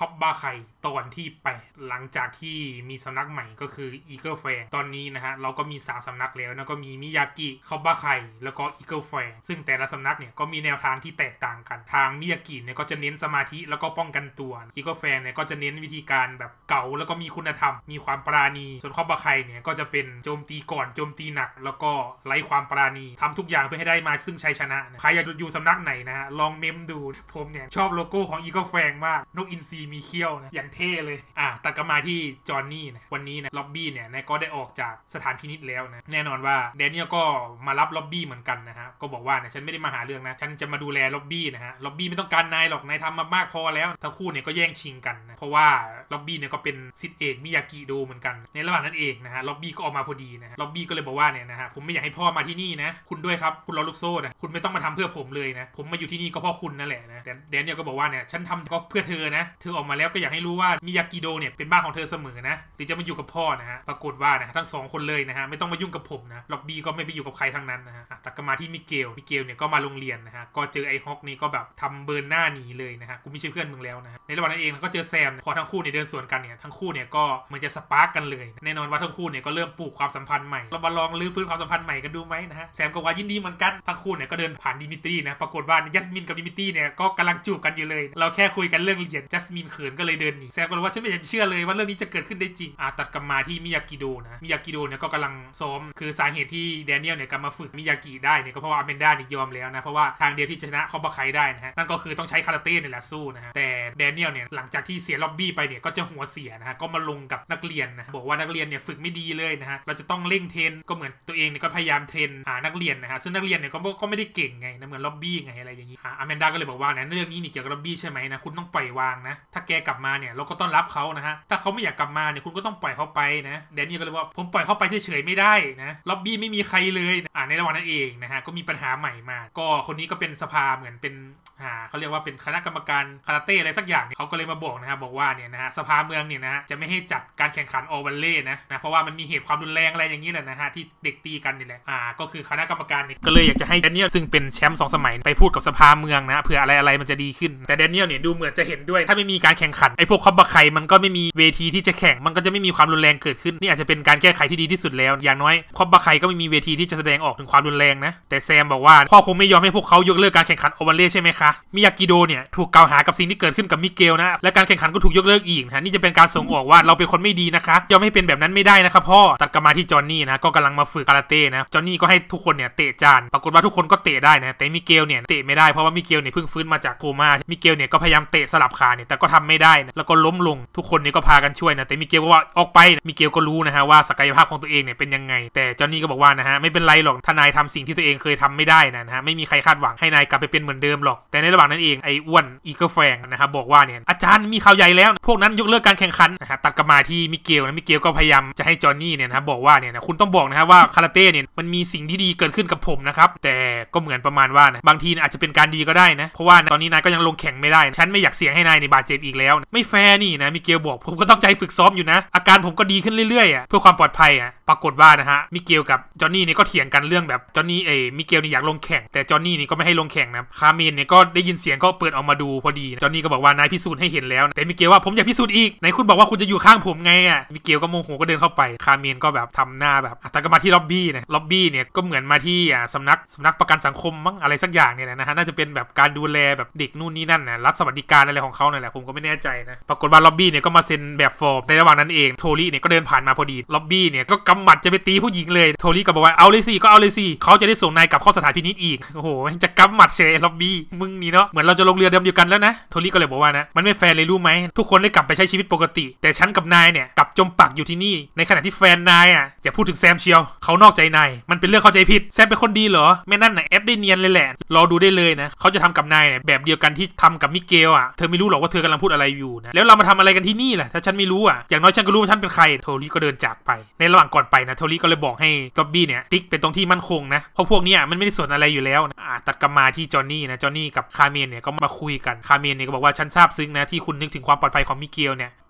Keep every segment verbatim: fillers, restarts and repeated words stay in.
คอปบาไคตอนที่แปดหลังจากที่มีสำนักใหม่ก็คืออีเกิลแฟร์ตอนนี้นะฮะเราก็มีสามสำนักแล้วแล้วก็มีมิยากิคอปบาไคแล้วก็อีเกิลแฟร์ซึ่งแต่ละสำนักเนี่ยก็มีแนวทางที่แตกต่างกันทางมิยากิเนี่ยก็จะเน้นสมาธิแล้วก็ป้องกันตัวอีเกิลแฟร์เนี่ยก็จะเน้นวิธีการแบบเก่าแล้วก็มีคุณธรรมมีความปราณีส่วนคอปบาไคเนี่ยก็จะเป็นโจมตีก่อนโจมตีหนักแล้วก็ไร้ความปราณีทำทุกอย่างเพื่อให้ได้มาซึ่งชัยชนะนะใครอยากอยู่สำนักไหนนะฮะลองเมมดูผมเนี่ยชอบโลโก้ของอีเกิลแฟร์มากนกอินทรีมีเขี้ยวนะอย่างเท่เลยอ่ะตัดกลับมาที่จอห์นนี่นะวันนี้นะล็อบบี้เนี่ยนะก็ได้ออกจากสถานพินิจแล้วนะแน่นอนว่าแดเนียลก็มารับล็อบบี้เหมือนกันนะฮะก็บอกว่าเนี่ยฉันไม่ได้มาหาเรื่องนะฉันจะมาดูแลล็อบบี้นะฮะล็อบบี้ไม่ต้องการนายหรอกนายทำมามากพอแล้วทั้งคู่เนี่ยก็แย่งชิงกันนะเพราะว่าล็อบบี้เนี่ยก็เป็นศิษย์เอกมิยากิโดเหมือนกันในระหว่างนั้นเองนะฮะล็อบบี้ก็ออกมาพอดีนะล็อบบี้ก็เลยบอกว่าเนี่ยนะฮะผมไม่อยากให้พ่อมาที่นี่นะคุณด้วยครับคุณลอลูกโซ่นะคุณไม่ต้องมาทำเพื่อผมเลยนะผมมาอยู่ที่นี่ก็เพราะคุณนั่นแหละนะแต่แดเนียลก็บอกว่าเนี่ยฉันทำก็เพื่อเธอนะเธอออกมาแล้วก็อยากให้รู้ว่ามิยากิโดเนี่ยเป็นบ้านของเธอเสมอนะหรือจะมาอยู่กับพ่อนะฮะปรากฏว่านะทั้งสองคนเลยนะฮะไม่ต้องมายุ่งกับผมนะล็อบบี้ก็ไม่ไปอยู่กับใครทั้งนั้นนะฮะตัดกันมาที่มิเกลมิเกลเนี่ยก็มาโรงเรียนนะฮะก็เจอไอ้ฮอกนี่ก็แบบทำเบิร์นหน้าหนีเลยนะฮะกูไม่ใช่เพื่อนมึงแล้วนะในระหว่างนั้นเองก็เจอแซมพอทั้งคู่เนี่ยเดินสวนกันเนี่ยทั้งคู่เนี่ยก็เหมือนจะสปาร์กกันเลยแน่นอนว่าทั้งคู่เนี่ยก็เริ่มปลูกความสัมพันธ์ใหม่เรามาลองลื้อฟื้นความสัมพันธ์ใหม่กันดูไหมนะฮะแซมก็ว่ายินดีเหมือนกันทั้งคู่เนี่ยก็เดินผ่านดิมิตรีนะปรากฏว่ายัสมินกับดิมิตรีเนี่ยก็กำลังจูบกันอยู่เลยเราแค่คุยกันเรื่องเรียนยัสมินเขินก็เลยเดินหนีแซมก็เลยว่าฉันไม่อยากจะเชื่อเลยว่าเรื่องนี้จะเกิดขึ้นได้จริงอ่ะตัดกลับมาที่มิยากิโดนะมิยากิโดเนี่ยก็กำลังซ้อมคือสาเหตุที่แดเนียลเนี่ยกลับมาฝึกมิยากิได้เนี่ยก็เพราะว่าอเมนดาเนี่ยยอมแล้วนะเพราะว่าทางเดียวที่จะชนะคอปบาไคได้นะฮะนั่นก็คือต้องใช้คาราเต้เนี่ยแหละสู้นะฮะแต่แดเนียลเนี่ยหลังจากที่เสียล็อบบี้ไปเนี่ยก็จะหัวเสียนะฮะก็มาลงกับนักเรียนนะบอกว่านักเรียนเนี่ยฝึกไม่ดีเลยนะฮะเราจะต้องเร่งเทรนก็เหมือนตัวเองเนี่ยก็พยายามเทรนหานักเรียนนะฮะซึ่งนักเรียนเนี่ยก็ก็ไม่ได้เก่งไงนะเหมือนล็อบบี้ไงอะไรอย่างนี้อเมนดาก็เลยบอกว่าเนี่ยเรื่องนี้นี่เกี่ยวกับล็อบบี้ใช่ไหมนะคุณต้องปล่อยวางนะถ้าแกกลับมาเนี่ยเราก็ต้อนรับเขานะฮะถ้าเขาไม่อยากกลับมาเนี่ยคุณก็ต้องปล่อยเขาไปนะแดเนียลก็เลยว่าผมปล่อยเขาไปเฉยๆไม่ได้นะล็อบบี้ไม่มีใครเลยอ่าในระหว่างนั้นเองนะฮะก็มีปัญหาใหม่มาก็คนนี้ก็เป็นสภาเหมือนเป็นอ่าเขาเรียกว่าเป็นคณะกรรมการคาราเต้อะไรสักอย่างเขาก็เลยมาบอกนะฮะบอกว่าเนี่ยนะฮะสภาเมืองเนี่ยนะจะไม่ให้จัดการแข่งขันออวัลเล่นะนะเพราะว่ามันมีเหตุความรุนแรงอะไรอย่างนี้แหละนะฮะที่เด็กตีกันนี่แหละอ่าก็คือคณะกรรมการเนี่ยก็เลยอยากจะให้แดเนียลซึ่งเป็นแชมป์สองสมัยไปพูดกับสภาเมืองนะเผื่ออะไรอะไรมันจะดีขึ้นแต่แดเนียลเนี่ยดูเหมือนจะเห็นด้วยถ้าไม่มีการแข่งขันไอ้พวกคอปบาไคมันก็ไม่มีเวทีที่จะแข่งมันก็จะไม่มีความรุนแรงเกิดขึ้นนี่อาจจะเป็นการแก้ไขที่ดีที่สุดแล้วอย่างน้อยคอปบาไคก็ไม่มีเวทีที่จะแสดงออกถึงความรุนแรงนะแต่แซมบอกว่าพ่อคงไม่ยอมให้พวกเขายกเลิกการแข่งขันออวัลเล่ใช่ไหมคะมิยากิโดเนี่ยถูกกล่าวหากับสิ่งที่เกิดขึ้นกับมิเกลนะและการแข่งขันก็ถูกยกเลิกอีกนะนี่จะเป็นการส่งออกว่าเราเป็นคนไม่ดีนะคะยอมให้เป็นแบบนั้นไม่ได้นะครับพ่อตัดกลับมาที่จอห์นนี่นะก็กำลังมาฝึกคาราเต้นะจอห์นนี่ก็ให้ทุกคนเนี่ยเตะจานปรากฏว่าทุกคนก็เตะได้นะแต่มิเกลเนี่ยเตะไม่ได้เพราะว่ามิเกลเนี่ยเพิ่งฟื้นมาจากโคม่ามิเกลเนี่ยก็พยายามเตะสลับขาเนี่ยแต่ก็ทำไม่ได้นะแล้วก็ล้มลงทุกคนเนี่ยก็พากันช่วยนะแต่มิเกลก็ว่าออกไปมิเกลก็รู้นะฮะว่าศักยภาพของตัวเองเนี่ยเป็นยังไงแต่จอห์นนี่ก็บอกว่านะฮะไม่เป็นไรหรอกถ้านายทำสิ่งที่ตัวเองเคยทำไม่ได้นะฮะไม่มีใครคาดหวังให้นายกลับไปเป็นเหมือนเดิมหรอกแต่ในระหว่างนั้นเองไอ้อ้วนอีเกิลแฟงนะครับบอกว่าเนี่ยอาจารย์มีข่าวใหญ่แล้วพวกนั้นยกเลิกการแข่งขันนะฮะตัดกลับมาที่มิเกลนะมิเกลก็พยายามจะให้จอห์นนี่เนี่ยนะบอกว่าเนี่ยนะคุณต้องบอกนะฮะว่าคาราเต้เนี่ยมันมีสิ่งที่ดีเกิดขึ้นกับผมนะครับแต่ก็เหมือนประมาณว่านะบางทีอาจจะเป็นการดีก็ได้นะเพราะว่าตอนนี้นายก็ยังลงแข่งไม่ได้ฉันไม่อยากเสี่ยงให้นายในบาดเจ็บอีกแล้วไม่แฟร์นี่นะมิเกลบอกผมก็ต้องใจฝึกซ้อมอยู่นะอาการผมก็ดีขึ้นเรื่อยๆอ่ะเพื่อความปลอดภัยอ่ะปรากฏว่านะฮะมิเกลกับจอห์นนี่เนี่ยก็เถียงกันเรื่องแบบจอห์นนี่เอมิเกลนี่อยากลงแข่งแต่จอห์นนี่นี่ก็ไม่ให้ลงแข่งนะคาเมนเนี่ยก็ได้ยินเสียงก็เปิดออกมาดูพอดีจอห์นนี่ก็บอกว่านายพิสูจน์ให้เห็นแล้วแต่มิเกลว่าผมอยากพิสูจน์อีกไหนคุณบอกว่าคุณจะอยู่ข้างผมไงอ่ะมิเกลก็โมโหก็เดินเข้าไปคาเมนก็แบบทำหน้าแบบแต่ก็มาที่ล็อบบี้นะล็อบบี้เนี่ยก็เหมือนมาที่อ่าสำนักสำนักประกันสังคมมั้งอะไรสักอย่างเนี่ยนะฮะน่าจะเป็นแบบการดูแลแบบเด็กนู่นนี่นั่นนะรัฐสวัสดิการอะไรของเขาเนี่ยแหละผมก็ไม่แน่ใจนะปรากฏว่าล็อบบี้เนี่ยก็มาเซ็นแบบฟอร์มในระหว่างนั้นเองโทรี่เนี่ยก็เดินผ่านมาพอดีล็อบบี้เนี่ยก็กำหมัดจะไปตีผู้หญิงเลยโทรี่ก็บอกว่าเอาเลยสิก็เอาเลยสิเขาจะได้ส่งนายกลับเข้าสถานพินิจอีกโอ้โหจะกำหมัดเชยล็อบบี้มึงนี่เนาะเหมือนเราจะลงเรือเดิมเดียวกันแล้วนะโทรี่ก็เลยบอกว่านะมันไม่แฟร์เลยรู้ไหมทุกคนได้กลับไปใช้ชีวิตปกติแต่ฉันกับนายเนี่ยกลับจมปักอยู่ที่นี่ในขณะที่แฟนนายอ่ะอย่าพูดถึงแซมเชียวเขานอกใจนายมันเป็นเรื่องเข้าใจผิดแซมเป็นคนดีเหรอแม่นั่นน่ะแอปได้เนียนเลยแหละรอดูได้เลยนะเขาจะทำกับนายเนี่ยแบบเดียวกันที่ทำกับมิเกลอ่ะเธอไม่รู้หรอกว่าเธอกำลังพูดอะไรอยู่นะแล้วเรามาทำอะไรกันที่นี่ล่ะถ้าฉันไม่รู้อ่ะอย่างน้อยฉันก็รู้ว่าฉันเป็นใครโทรี่ก็เดินจากไปในระหว่างก่อนไปนะโทรี่ก็เลยบอกให้จ็อบบี้เนี่ยติ๊กเป็นตรงที่มั่นคงนะเพราะพวกเนี้ยมันไม่ได้สนอะไรอยู่แล้วนะตัดกลับมาที่จอห์นนี่นะจอห์นนี่กับคาเมนเนี่ยก็มาคุยกันคาเมนเนี่ยก็บอกว่าฉันซาบซึ้งนะที่คุณนึกถึงความปลอดภัยของมิเกลเนี่ย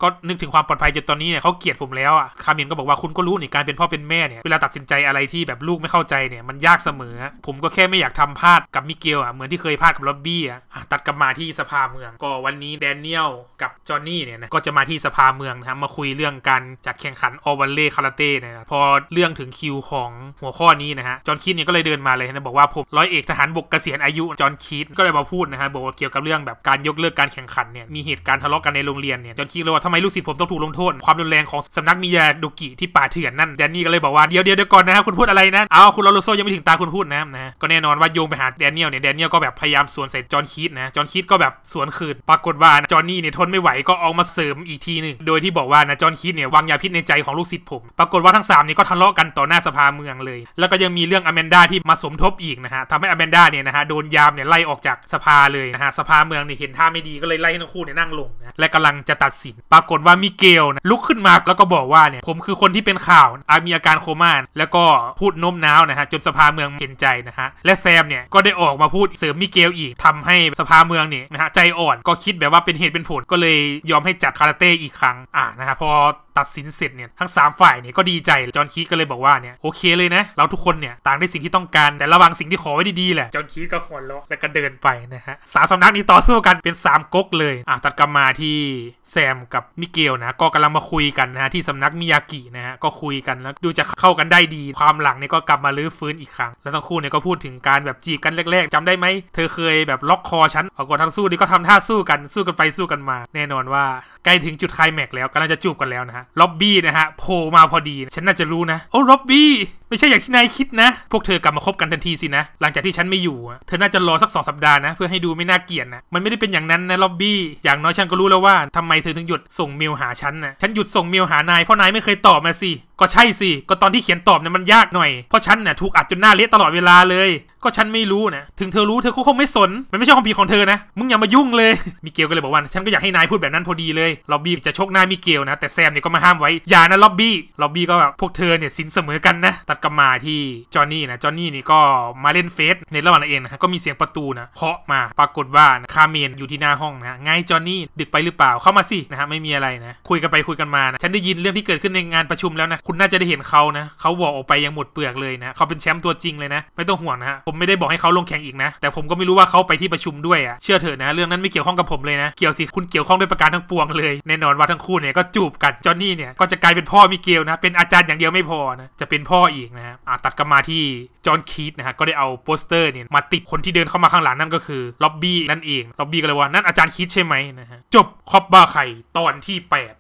ก็นึกถึงความปลอดภัยจนตอนนี้เนี่ยเขาเกลียดผมแล้วอ่ะคาเมนก็บอกว่าคุณก็รู้นี่การเป็นพ่อเป็นแม่เนี่ยเวลาตัดสินใจอะไรที่แบบลูกไม่เข้าใจเนี่ยมันยากเสมอผมก็แค่ไม่อยากทำพลาดกับมิเกลอ่ะเหมือนที่เคยพลาดกับล็อบบี้อ่ะตัดกลับมาที่สภาเมืองก็วันนี้แดเนียลกับจอห์นนี่เนี่ยนะก็จะมาที่สภาเมืองนะครับมาคุยเรื่องการจัดแข่งขันออวัลเล่คาราเต้นะพอเรื่องถึงคิวของหัวข้อนี้นะฮะจอห์นคีดเนี่ยก็เลยเดินมาเลยนะบอกว่าผมร้อยเอกทหารบกเกษียณอายุจอห์นคีดก็เลยมาพูดนะฮะบอกเกี่ยวกับเรื่องแบบการยกเลิกการแข่งขันเนี่ยมีเหตุการณ์ทะเลาะกันในโรงเรียนเนี่ยจอห์นคีดเลยว่าทำไมลูกศิษย์ผมต้องถูกลงโทษความรุนแรงของสำนักมิยาโดกิที่ป่าเถื่อนนั่นแดนนี่ก็เลยบอกว่าเดี๋ยวเดี๋ยวเดี๋ยวก่อนนะฮะคุณพูดอะไรนะเอาคุณลอโรโซยังไม่ถึงตาคุณพูดนะนะก็แน่นอนว่าโยงไปหาแดเนียลเนี่ยแดเนียลก็แบบพยายามสวนใส่จอห์นคีดนะจอห์นคีดก็แบบสวนคืนปรากฏว่าจอห์นนี่เนี่ยทนไม่ไหวก็เอามาเสริมอีกทีนึงโดยที่บอกว่านะจอห์นคีดเนี่ยวางยาพิษในใจของลูกศิษย์ผมปรากฏว่าทั้งสามนี่ก็ทะเลาะกันต่อหน้าสภาเมืองเลยแล้วก็ยังมีเรื่องอแมนดาที่มาสมทบอีกนะฮะทำให้อแมนดาเนี่ยนะฮะโดนยามเนี่ยไล่ออกจากสภาเลยนะฮะสภาเมืองเนี่ยเห็นท่าไม่ดีก็เลยไล่ทั้งคู่เนี่ยนั่งลงนะและกำลังจะตัดสินปรากฏว่ามิเกลนะลุกขึ้นมาแล้วก็บอกว่าเนี่ยผมคือคนที่เป็นข่าวมีอาการโคม่าแล้วก็พูดโน้มน้าวนะฮะจนสภาเมืองเห็นใจนะฮะและแซมเนี่ยก็ได้ออกมาพูดเสริมมิเกลอีกทำให้สภาเมืองเนี่ยนะฮะใจอ่อนก็คิดแบบว่าเป็นเหตุเป็นผลก็เลยยอมให้จัดคาราเต้อีกครั้งอ่านะฮะพอตัดสินเสร็จเนี่ยทั้งสามฝ่ายเนี่ยก็ดีใจจอห์นคีดก็เลยบอกว่าเนี่ยโอเคเลยนะเราทุกคนเนี่ยต่างได้สิ่งที่ต้องการแต่ระวังสิ่งที่ขอไว้ดีๆแหละจอห์นคีดก็หัวเราะแล้วก็เดินไปนะฮะสามสำนักนี้ต่อสู้กันเป็นสามก๊กเลยอ่ะตัดกลับมาที่แซมกับมิเกลนะก็กำลังมาคุยกันนะที่สำนักมิยากินะฮะก็คุยกันแล้วดูจะเข้ากันได้ดีความหลังเนี่ยก็กลับมาลื้อฟื้นอีกครั้งแล้วทั้งคู่เนี่ยก็พูดถึงการแบบจีบกันแรกๆจำได้ไหมเธอเคยแบบล็อกคอฉันเอาก่อนทั้งสู้นี่ก็ทำท่าสู้กันสู้กันไปสู้กันมาแน่นอนว่าใกล้ถึงจุดไคลแม็กซ์แล้วกำลังจะจูบกันแล้วนะฮะล็อบบี้นะฮะโผล่มาพอดีฉันน่าจะรู้นะโอ้ล็อบบี้ไม่ใช่อย่างที่นายคิดนะพวกเธอกลับมาคบกันทันทีสินะหลังจากที่ฉันไม่อยู่เธอน่าจะรอสักสองสัปดาห์นะเพื่อให้ดูไม่น่าเกลียดนะมันไม่ได้เป็นอย่างนั้นนะล็อบบี้อย่างน้อยฉันก็รู้แล้วว่าทำไมเธอถึงหยุดส่งเมลหาฉันนะฉันหยุดส่งเมลหานายเพราะนายไม่เคยตอบมาสิก็ใช่สิก็ตอนที่เขียนตอบเนี่ยมันยากหน่อยเพราะฉันน่ะถูกอัดจนหน้าเละตลอดเวลาเลยก็ฉันไม่รู้นะถึงเธอรู้เธอคงไม่สนมันไม่ใช่ความผิดของเธอนะมึงอย่ามายุ่งเลยมิเกลก็เลยบอกว่าฉันก็อยากให้นายพูดแบบนั้นพอดีเลยล็อบบี้จะชกหน้ามิเกลนะแต่แซมเนี่ยก็มาห้ามไว้อย่านะล็อบบี้ล็อบบี้ก็แบบพวกเธอเนี่ยสินเสมอกันนะตัดกลับมาที่จอห์นนี่นะจอห์นนี่นี่ก็มาเล่นเฟซในระหว่างนั้นเองนะก็มีเสียงประตูนะเคาะมาปรากฏว่าคาเมนอยู่ที่หน้าห้องนะไงจอห์นนี่ดึกไปหรือเปล่าเข้ามาสินะฮะไม่มีอะไรนะคุยกันไปคุยกันมานะฉันได้ยินเรื่องที่เกิดขึ้นในงานประชุมแล้วนะคุณน่าจะได้เห็นเขานะเขาบอกออกไปยังหมดเปลือกเลยนะเขาเป็นแชมป์ตัวจริงเลยนะไม่ต้องห่วงนะฮะผมไม่ได้บอกให้เขาลงแข่งอีกนะแต่ผมก็ไม่รู้ว่าเขาไปที่ประชุมด้วยอ่ะเชื่อเถอะนะเรื่องนั้นไม่เกี่ยวข้องกับผมเลยนะเกี่ยวสิคุณเกี่ยวข้องด้วยประการทั้งปวงเลยแน่นอนว่าทั้งคู่เนี่ยก็จูบกันจอห์นนี่เนี่ยก็จะกลายเป็นพ่อมิเกลนะเป็นอาจารย์อย่างเดียวไม่พอนะจะเป็นพ่ออีกนะฮะตัดกลับมาที่จอห์นคีดนะฮะก็ได้เอาโปสเตอร์เนี่ยมาติดคนที่เดินเข้ามาข้างหลังนั่นก็คือล็อบบี้นั่นเองล็อบบี้ก็เลยว่านั่นอาจารย์คีดใช่ไหมนะฮะจบคอบบ้าไข่ตอนที่แปด